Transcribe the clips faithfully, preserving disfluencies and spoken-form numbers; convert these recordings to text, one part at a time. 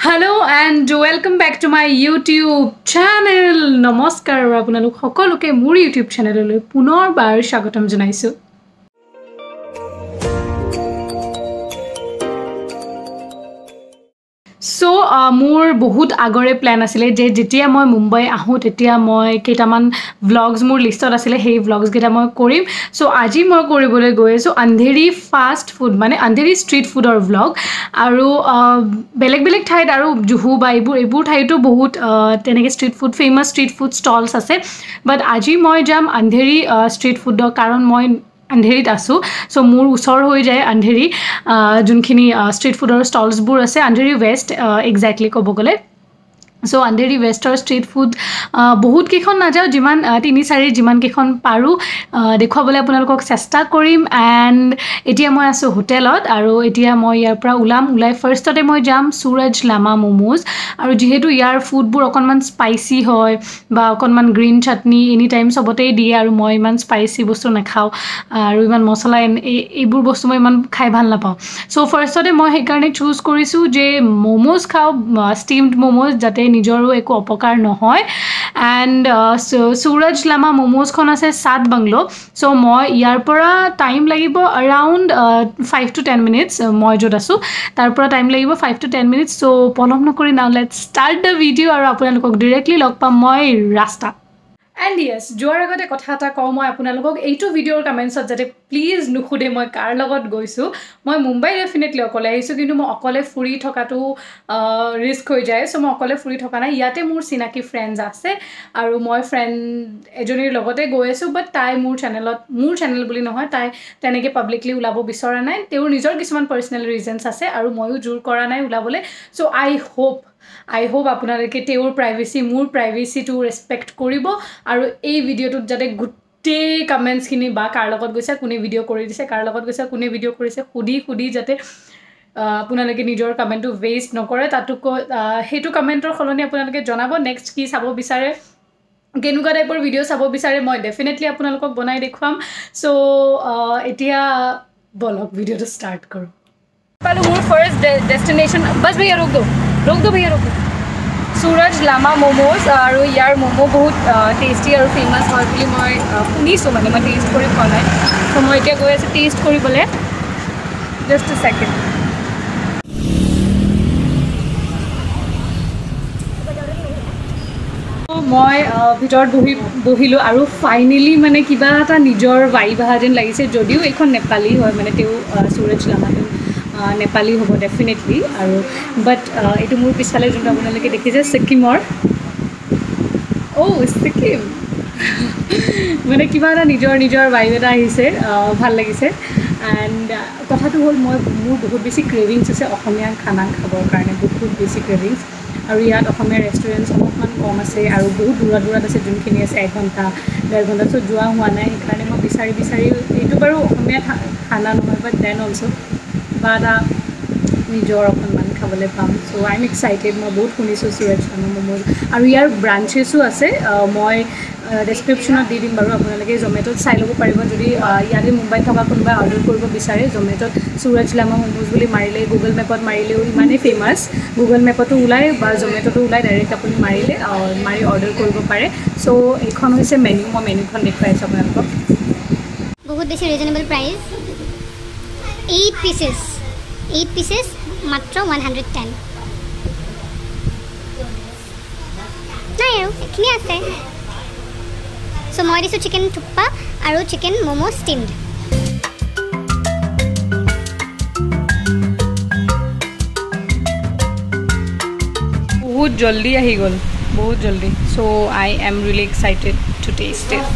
Hello and welcome back to my YouTube channel. Namaskar আপোনালোক সকলোকে মোৰ YouTube channelলৈ পুনৰবাৰ স্বাগতম জনাইছো। So মোৰ বহুত আগৰে প্ল্যান আছিল যে যেতিয়া মই মুম্বাই আহো তেতিয়া মই কেইটামান vlogs মোৰ লিষ্টত আছিল সেই vlogs গেটা মই কৰিম। সো আজি মই কৰিবলৈ গৈ আছো আন্ধেৰি ফাষ্ট ফুড মানে আন্ধেৰি ষ্ট্ৰীট ফুডৰ vlog আৰু বেলেগ বেলেগ ঠাইত আৰু জুহু বা এইবোৰ এইবোৰ ঠাইতো বহুত তেনেকে street food famous street food stalls আছে বাট আজি মই যাম আন্ধেৰি ষ্ট্ৰীট ফুডৰ কাৰণ মই আন্ধেৰিত আছো সো মোৰ উছৰ হৈ যায় আন্ধেৰি যোনখিনি ষ্ট্ৰীট ফুডৰ ষ্টলসবোৰ আছে আন্ধেৰি ওয়েষ্ট এক্স্যাক্টলি ক'ব গলে সো আন্ধেৰি ওয়েষ্টৰ ষ্ট্ৰীট ফুড বহুত কেখন না যাও যিমান তিনি চাৰি যিমান কেখন পাৰো দেখুৱাবলৈ আপোনালোকক চেষ্টা কৰিম এন্ড এতিয়া মই আছো হোটেলত আৰু এতিয়া মই ইয়াৰ পৰা উলাম উলাই ফাৰ্ষ্টতে মই যাম সুৰজ লামা মোমোজ আৰু যেহেতু ইয়াৰ ফুডবোৰ অকনমান স্পাইসি হয় বা অকনমান গ্ৰীন চাটনি এনি টাইম সবতেই দিয়ে আৰু মই ইমান স্পাইসি বস্তু নাখাও আৰু ইমান মছলা এইবোৰ বস্তু মই ইমান খাই ভাল নাপাও সো ফাৰ্ষ্টতে মই সেই কাৰণে চুজ কৰিছো যে মোমোজ খাও ষ্টিমড মোমোজ যাতে নিজৰো একো অপকাৰ নহয় এন্ড সুৰজ লামা মোমোজ খন আছে সাত বাংলো সো মই ইয়াৰ পৰা টাইম লাগিব around five to ten minutes মই যত আছো তাৰ পৰা টাইম লাগিব five to ten minutes so পলম নকৰি now let's start the video আৰু আপোনালোকক ডাইৰেক্টলি লগ পাম মই ৰাস্তা And yes, যোৱাৰ আগতে কথা এটা কওঁ মই আপোনালোকক এইটো ভিডিওৰ কমেন্টছত যাতে প্লিজ নুখুদে মই কাৰ লগত গৈছো মই মুম্বাই ডেফিনেটলি অকলে আহিছো কিন্তু মই অকলে ফুৰি থকাটো ৰিস্ক হৈ যায় সো মই অকলে ফুৰি থকা নাই ইয়াতে মোৰ চিনাকি ফ্ৰেন্ডস আছে আৰু মই ফ্ৰেন্ড এজনীৰ লগতে গৈ আছো বাট তাই মোৰ চেনেলত মোৰ চেনেল বুলি নহয় তাই তেনেকে পাব্লিকলি উলাব বিচৰা নাই তেওঁৰ নিজৰ কিছুমান পাৰ্সোনাল ৰিজনস আছে আৰু মইও জোৰ কৰা নাই উলাবলে so I hope I hope আপোনালোকে তেওঁৰ প্ৰাইভেসি মোৰ প্ৰাইভেসিটো ৰেসপেক্ট কৰিব আৰু এই ভিডিওটোত যাতে গুটে কমেন্টস খিনি বা কাৰ লগত গৈছে কোনে ভিডিও কৰি দিছে কাৰ লগত গৈছে কোনে ভিডিও কৰিছে খুদি খুদি যাতে আপোনালোকে নিজৰ কমেন্টটো वेस्ट নকৰে তাতো হেতু কমেন্টৰ খলনি আপোনালোকে জনাব নেক্সট কি চাব বিচাৰে কেনুকা টাইপৰ ভিডিও চাব বিচাৰে মই ডেফিনেটলি আপোনালোকক বনাই দেখুৱাম সো এতিয়া বলক ভিডিওটো স্টাৰ্ট কৰো পালো মোৰ ফাৰ্স্ট ডেস্টিনেশন बस भैया रोक दो रोक दो भैया रोक दो सूरज लामा मोमोज और यार मोमो बहुत टेस्टी और फेमस है বুলি মই শুনিছো মানে মই টেষ্ট কৰি পোৱা নাই তো মই এতিয়া গৈ আছে টেষ্ট কৰিবলে জাস্ট আ সেকেন্ড মই ভিতৰত বহি বহিলো আৰু ফাইনালি মানে কিবা এটা নিজৰ ভাইব আহা যেন লাগিছে যদিও এখন নেপালী হয় মানে তেও सूरज लामा नेपाली होबो डेफिनेटली আৰু বাট এটো মোৰ পিছালে যোনটা আপোনালোকে দেখিছে সিকিমৰ ও সিকিম মানে কিবা এটা নিজৰ নিজৰ ভাইব এটা আহিছে ভাল লাগিছে এন্ড কথাটো হ'ল মই মোৰ বহুত বেছি ক্ৰেভিংছ আছে অসমীয়া খানা খাবৰ কাৰণে বহুত বেছি ক্ৰেভিংছ আৰু ইয়াত অসমীয়া ৰেষ্টুৰেণ্ট সমমান কম আছে আৰু বহুত দূৰ দূৰত আছে যোনখিনি আছে এক ঘণ্টা ডেৰ ঘণ্টা তো যোৱা হোৱা নাই সেইকাৰণে মই বিচাৰি বিচাৰি এইটো বাৰু অসমীয়া খানা নহয় বাট দেন অলসো বাদা নিজৰ অকনমান খাবলৈ পাম সো আই এম এক্সাইটেড মই বহুত শুনিছো সুৰজ লামা মোমোজ আৰু ইয়াৰ ব্ৰাঞ্চেছো আছে মই ডেসক্ৰিপচনত দি দিম বাৰু আপোনালোকে জমেটত চাই ল'ব পাৰিব যদি ইয়াতে মুম্বাই থকা কোনোবা অৰ্ডাৰ কৰিব বিচাৰে জমেটত সুৰজ লামা মোমোজ বুলি মাৰিলে গুগল মেপত মাৰিলেও ইমানেই ফেমাস গুগল মেপতো ওলাই বা জমেটতো ওলাই ডাইৰেক্ট আপুনি মাৰিলে মাৰি অৰ্ডাৰ কৰিব পাৰে সো এইখন হৈছে মেনু মই মেনুখন দেখুৱাইছো আপোনালোকক বহুত বেছি reasonable price eight pieces eight pieces মাত্ৰ one hundred ten নাই আৰু এখিনি আছে সো মই দিছো চিকেন থুপ্পা আৰু চিকেন মোমো ষ্টিমড বহুত জলদি আহি গল বহুত জলদি so I am really excited to taste it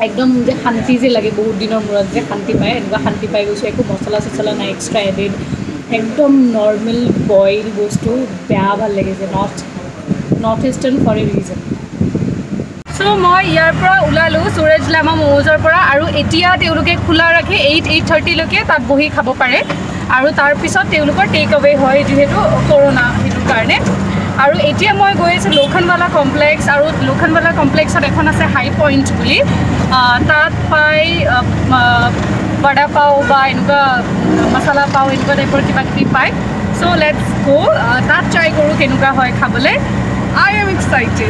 একদম যে শান্তি যে লাগে বহুত দিনৰ মূৰত যে শান্তি পায় এনেকুৱা শান্তি পাই গৈছোঁ একো মছলা চছলা নাই এক্সট্ৰা এডেড একদম নৰ্মেল বইল বস্তু বেয়া ভাল লাগিছে north north eastern for a reason so' মই ইয়াৰ পৰা ওলালোঁ সুৰজ লামা ম'ম'জৰ পৰা আৰু এতিয়া তেওঁলোকে খোলা ৰাখে এইট এইট থাৰ্টিলৈকে তাত বহি খাব পাৰে আৰু তাৰপিছত তেওঁলোকৰ টেক এৱে হয় যিহেতু কৰোণা সেইটোৰ কাৰণে আৰু এতিয়া মই গৈ আছোঁ লোখণ্ডৱালা কমপ্লেক্স আৰু লোখণ্ডৱালা কমপ্লেক্সত এখন আছে হাই পইণ্ট বুলি তাত পাই বড়া পাও বা এনেকুৱা মছলা পাও এনেকুৱা টাইপৰ কিবা কিবি পায় চ' লেটছ গ' তাত ট্ৰাই কৰোঁ কেনেকুৱা হয় খাবলৈ আই এম এক্সাইটেড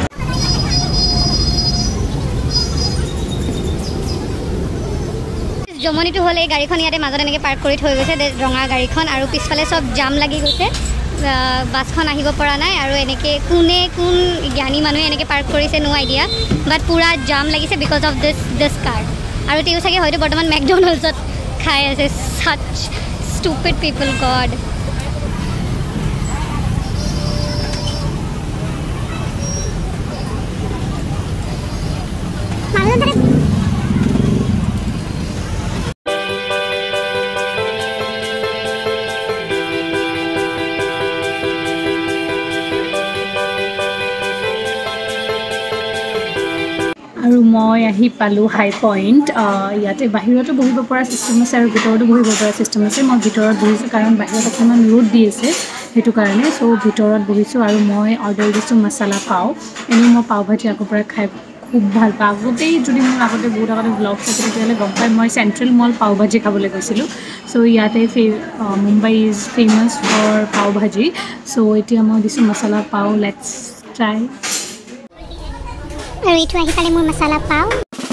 জমনিটো হ'ল এই গাড়ীখন ইয়াতে মাজত এনেকৈ পাৰ্ক কৰি থৈ গৈছে ৰঙা গাড়ীখন আৰু পিছফালে চব জাম লাগি গৈছে বাছখন আহিব পৰা নাই আৰু এনেকৈ কোনে কোন জ্ঞানী মানুহে এনেকৈ পাৰ্ক কৰিছে নো আইডিয়া বাট পূৰা জাম লাগিছে বিকজ অফ দিছ দিছ কাৰ আৰু তেওঁ চাগে হয়তো বৰ্তমান মেকডনাল্ডছত খাই আছে চাচ ষ্টুপিড পিপল গড আৰু মই আহি পালোঁ হাই পইণ্ট ইয়াতে বাহিৰতো বহিব পৰা ছিষ্টেম আছে আৰু ভিতৰতো বহিব পৰা ছিষ্টেম আছে মই ভিতৰত বহিছোঁ কাৰণ বাহিৰত অকণমান ৰ'দ দি আছে সেইটো কাৰণে চ' ভিতৰত বহিছোঁ আৰু মই অৰ্ডাৰ দিছোঁ মছলা পাও এনেই মই পাও ভাজি আগৰ পৰা খাই খুব ভাল পাওঁ আগতেই যদি মোৰ আগতে বহুত আগতে ব্লগ থাকে তেতিয়াহ'লে গম পাই মই চেণ্ট্ৰেল মল পাও ভাজি খাবলৈ গৈছিলোঁ চ' ইয়াতে ফে মুম্বাই ইজ ফেমাছ ফৰ পাও ভাজি চ' এতিয়া মই দিছোঁ মছলা পাও লেটছ ট্ৰাই আৰু এইটো আহি পালে মোৰ মছলা পাও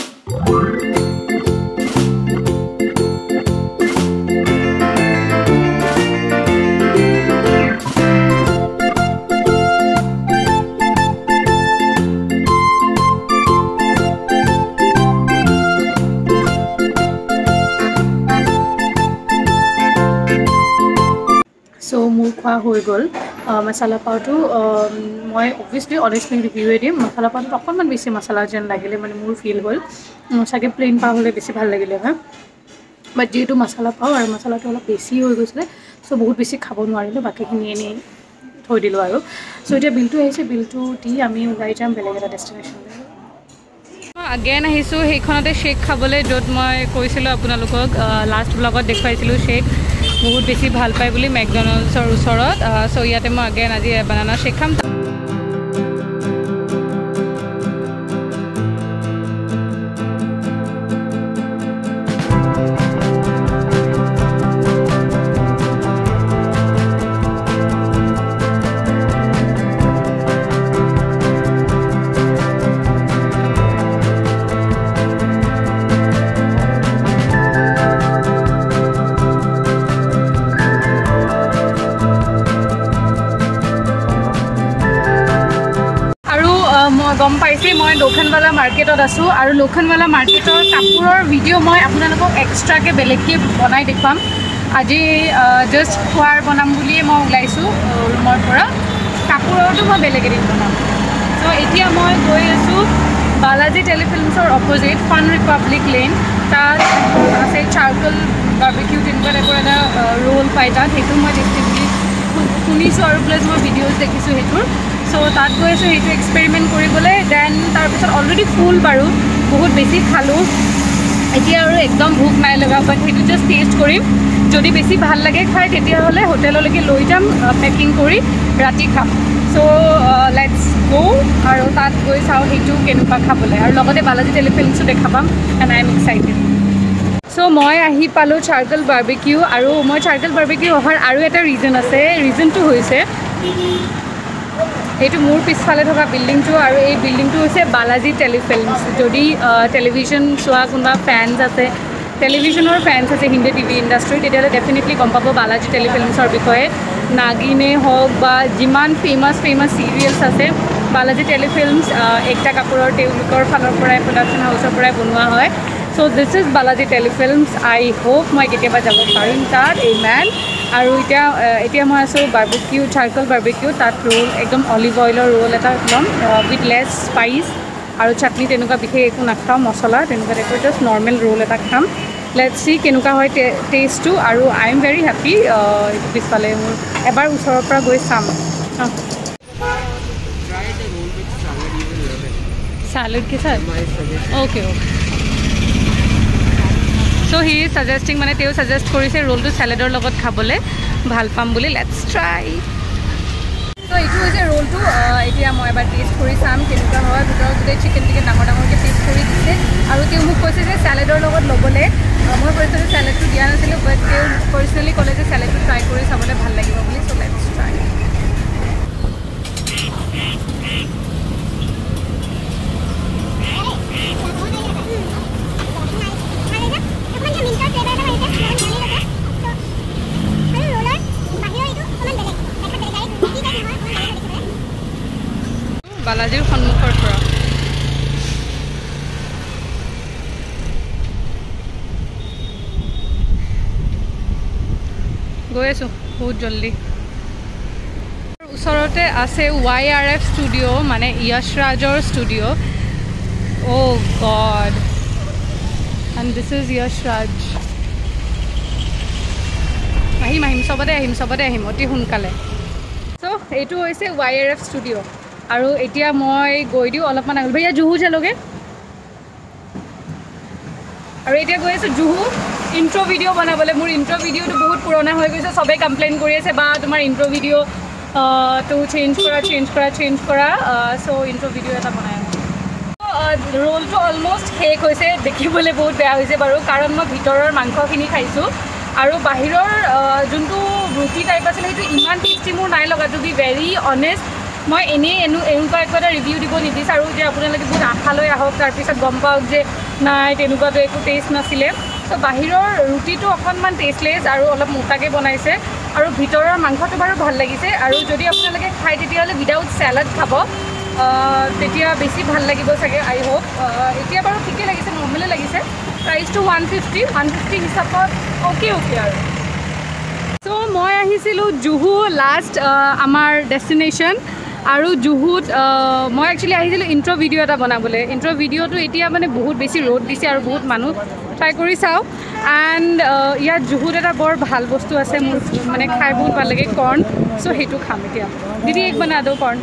চ' মোৰ খোৱা হৈ গ'ল মছলা পাওটো মই অবভিয়াছলি অনেষ্টলি ৰিভিউৱে দিম মছলা পাওটোত অকণমান বেছি মছলা যেন লাগিলে মানে মোৰ ফিল হ'ল চাগে প্লেইন পাও হ'লে বেছি ভাল লাগিলে হয় বাট যিহেতু মছলা পাও আৰু মছলাটো অলপ বেছি হৈ গৈছিলে চ' বহুত বেছি খাব নোৱাৰিলোঁ বাকীখিনি এনেই থৈ দিলোঁ আৰু চ' এতিয়া বিলটো আহিছে বিলটো দি আমি ওলাই যাম বেলেগ এটা ডেষ্টিনেশ্যনলৈ আগেন আহিছোঁ সেইখনতে শ্বেক খাবলৈ য'ত মই কৈছিলোঁ আপোনালোকক লাষ্ট ব্লগত দেখুৱাইছিলোঁ শ্বেক বহুত বেছি ভাল পায় বুলি মেকডনাল্ডছৰ ওচৰত চ' ইয়াতে মই আগেন আজি বানানা শ্বেক খাম মই গম পাইছে মই লোখণ্ডৱালা মাৰ্কেটত আছোঁ আৰু লোখণ্ডৱালা মাৰ্কেটৰ কাপোৰৰ ভিডিঅ' মই আপোনালোকক এক্সট্ৰাকৈ বেলেগকৈ বনাই দেখুৱাম আজি জাষ্ট খোৱাৰ বনাম বুলিয়ে মই ওলাইছোঁ ৰুমৰ পৰা কাপোৰতো মই বেলেগ এদিন বনাম ত' এতিয়া মই গৈ আছোঁ বালাজী টেলিফিল্মছৰ অপজিট ফান ৰিপাব্লিক লেন তাত আছে চাৰ্কল বাৰ্বিকিউ তেনেকুৱা টাইপৰ এটা ৰোল পায় তাত সেইটো মই ডিষ্টিংলি শুনিছোঁ আৰু প্লাছ মই ভিডিঅ'জ দেখিছোঁ সেইটোৰ চ' তাত গৈ আছোঁ সেইটো এক্সপেৰিমেণ্ট কৰিবলৈ দেন তাৰপিছত অলৰেডি ফুল বাৰু বহুত বেছি খালোঁ এতিয়া আৰু একদম ভোক নাই লগা বাট সেইটো জাষ্ট টেষ্ট কৰিম যদি বেছি ভাল লাগে খাই তেতিয়াহ'লে হোটেললৈকে লৈ যাম পেকিং কৰি ৰাতি খাম চ' লেটছ গ' আৰু তাত গৈ চাওঁ সেইটো কেনেকুৱা খাবলৈ আৰু লগতে বালাজী টেলিফিল্মছো দেখা পাম and I am excited so' মই আহি পালোঁ চাৰ্কল বাৰ্বিকিউ আৰু মই চাৰ্কল বাৰ্বিকিউ অহাৰ আৰু এটা ৰিজন আছে ৰিজনটো হৈছে এইটো মোৰ পিছফালে থকা বিল্ডিংটো আৰু এই বিল্ডিংটো হৈছে বালাজী টেলিফিল্মছ যদি টেলিভিশ্যন চোৱা কোনোবা ফেন্স আছে টেলিভিশ্যনৰ ফেন্স আছে হিন্দী টিভি ইণ্ডাষ্ট্ৰীত তেতিয়াহ'লে ডেফিনেটলি গম পাব বালাজী টেলিফিল্মছৰ বিষয়ে নাগিনে হওক বা যিমান ফেমাছ ফেমাছ চিৰিয়েলছ আছে বালাজী টেলিফিল্মছ একটা কাপোৰৰ তেওঁলোকৰ ফালৰ পৰাই প্ৰডাকশ্যন হাউচৰ পৰাই বনোৱা হয় so' this is Balaji Telefilms I hope মই কেতিয়াবা যাব পাৰিম তাত এই মেন আৰু এতিয়া এতিয়া মই আছোঁ বাৰ্বিকিউ চাৰ্কল বাৰ্বিকিউ তাত ৰোল একদম অলিভ অইলৰ ৰোল এটা ল'ম উইথ লেছ স্পাইচ আৰু চাটনি তেনেকুৱা বিশেষ একো নাখাওঁ মছলা তেনেকুৱা টাইপৰ জাষ্ট নৰ্মেল ৰোল এটা খাম লেটছ চি কেনেকুৱা হয় টেষ্টটো আৰু আই এম ভেৰি হেপী এইটো পিছফালে মোৰ এবাৰ ওচৰৰ পৰা গৈ চাম salad ke sath okay okay so he is suggesting mane teo suggest korise roll to salad or logot khabole bhal pam boli let's try so itu is a roll to etia moi ebar taste kori sam kenuka hoy bitor jode chicken tike dangor dangor ke taste kori dise aru teo muk koise je salad or logot lobole moi koise salad tu dia nasile but teo personally kole je salad tu try kori sabole bhal lagibo boli so let's try বালাজীৰ সন্মুখৰ পৰা গৈ আছোঁ বহুত জলদি ওচৰতে আছে Y R F studio' মানে য়শ ৰাজৰ studio' oh' god and this is Yash Raj আহিম আহিম চবতে আহিম চবতে আহিম অতি সোনকালে চ' এইটো হৈছে ৱাই আৰ এফ ষ্টুডিঅ' আৰু এতিয়া মই গৈ দিওঁ অলপমান আগলৈ ভৈয়া জুহু চালোগে আৰু এতিয়া গৈ আছোঁ জুহু ইণ্ট্ৰ' ভিডিঅ' বনাবলৈ মোৰ ইণ্ট্ৰ' ভিডিঅ'টো বহুত পুৰণা হৈ গৈছে চবেই কমপ্লেইন কৰি আছে বা তোমাৰ ইণ্ট্ৰ' ভিডিঅ' তো চেঞ্জ কৰা চেঞ্জ কৰা চেঞ্জ কৰা চ' ইণ্ট্ৰ' ভিডিঅ' এটা বনাই আছোঁ ৰোলটো অলমষ্ট শেষ হৈছে দেখিবলৈ বহুত বেয়া হৈছে বাৰু কাৰণ মই ভিতৰৰ মাংসখিনি খাইছোঁ আৰু বাহিৰৰ যোনটো ৰুটি টাইপ আছিলে সেইটো ইমান টেষ্টি মোৰ নাই লগা টু বি ভেৰি অনেষ্ট মই এনেই এনে এনেকুৱা একো এটা ৰিভিউ দিব নিবিচাৰোঁ যে আপোনালোকে বহুত আশালৈ আহক তাৰপিছত গম পাওক যে নাই তেনেকুৱাটো একো টেষ্ট নাছিলে চ' বাহিৰৰ ৰুটিটো অকণমান টেষ্টলেছ আৰু অলপ মোটাকৈ বনাইছে আৰু ভিতৰৰ মাংসটো বাৰু ভাল লাগিছে আৰু যদি আপোনালোকে খায় তেতিয়াহ'লে উইদাউট চেলাড খাব তেতিয়া বেছি ভাল লাগিব চাগে আই হোপ এতিয়া বাৰু ঠিকেই লাগিছে নৰ্মেলে লাগিছে প্ৰাইচটো ওৱান ফিফটি ওৱান ফিফটি হিচাপত অ'কে অ'কে আৰু চ' মই আহিছিলোঁ জুহু লাষ্ট আমাৰ ডেষ্টিনেশ্যন আৰু জুহুত মই একচুৱেলি আহিছিলোঁ ইণ্ট্ৰ' ভিডিঅ' এটা বনাবলৈ ইণ্ট্ৰ' ভিডিঅ'টো এতিয়া মানে বহুত বেছি ৰ'দ দিছে আৰু বহুত মানুহ ট্ৰাই কৰি চাওঁ এণ্ড ইয়াত জুহুত এটা বৰ ভাল বস্তু আছে মোৰ মানে খাই বহুত ভাল লাগে কৰ্ণ চ' সেইটো খাম এতিয়া দিদি এক বনা দিওঁ কৰ্ণ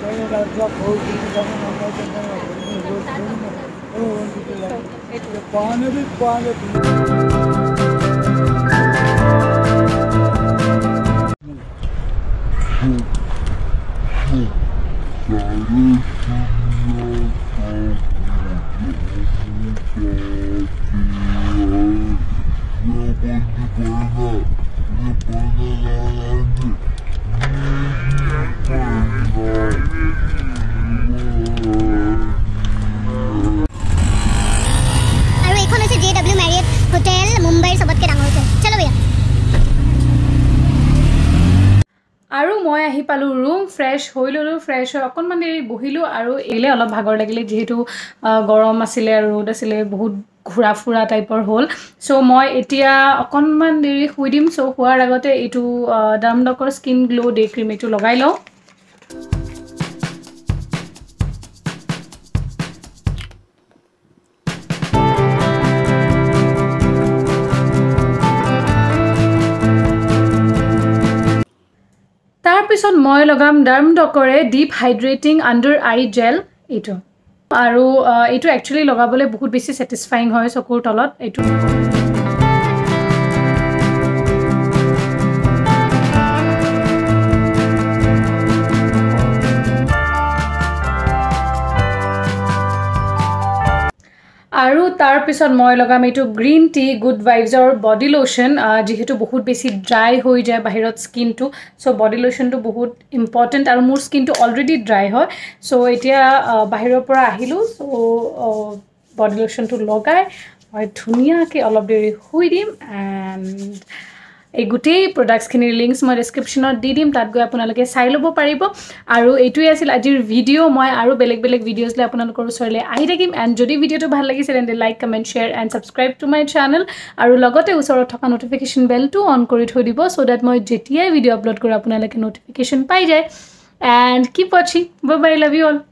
আৰু মই আহি পালোঁ ৰুম ফ্ৰেছ হৈ ল'লোঁ ফ্ৰেছ হৈ অকণমান দেৰি বহিলোঁ আৰু এলে অলপ ভাগৰ লাগিলে যিহেতু গৰম আছিলে আৰু ৰ'দ আছিলে বহুত ঘূৰা ফুৰা টাইপৰ হ'ল চ' মই এতিয়া অকণমান দেৰি শুই দিম চ' শুৱাৰ আগতে এইটো ডাৰ্মডকৰ স্কিন গ্ল' ডে ক্ৰীম এইটো লগাই লওঁ তাৰপিছত মই লগাম ডাৰ্মডকৰে deep hydrating under eye gel এইটো আৰু এইটো একচুৱেলি লগাবলৈ বহুত বেছি ছেটিছফাইং হয় চকুৰ তলত এইটো আৰু তাৰপিছত মই লগাম এইটো গ্ৰীণ টি গুড ভাইবছৰ বডি লোশ্যন যিহেতু বহুত বেছি ড্ৰাই হৈ যায় বাহিৰত স্কিনটো চ' বডি লোশ্যনটো বহুত ইম্পৰ্টেণ্ট আৰু মোৰ স্কিনটো অলৰেডি ড্ৰাই হয় চ' এতিয়া বাহিৰৰ পৰা আহিলোঁ চ' বডি লোশ্যনটো লগাই মই ধুনীয়াকৈ অলপ দেৰি শুই দিম এণ্ড এই গোটেই প্ৰডাক্টছখিনিৰ লিংকছ মই ডেছক্ৰিপশ্যনত দি দিম তাত গৈ আপোনালোকে চাই ল'ব পাৰিব আৰু এইটোৱে আছিল আজিৰ ভিডিঅ' মই আৰু বেলেগ বেলেগ ভিডিঅ'জ লৈ আপোনালোকৰ ওচৰলৈ আহি থাকিম এণ্ড যদি ভিডিঅ'টো ভাল লাগিছে তেন্তে like comment share and subscribe to my channel আৰু লগতে ওচৰত থকা ন'টিফিকেশ্যন বেলটো অন কৰি থৈ দিব চ' ডেট মই যেতিয়াই ভিডিঅ' আপলোড কৰোঁ আপোনালোকে ন'টিফিকেশ্যন পাই যায় এণ্ড কিপ ৱাচিং bye bye love you all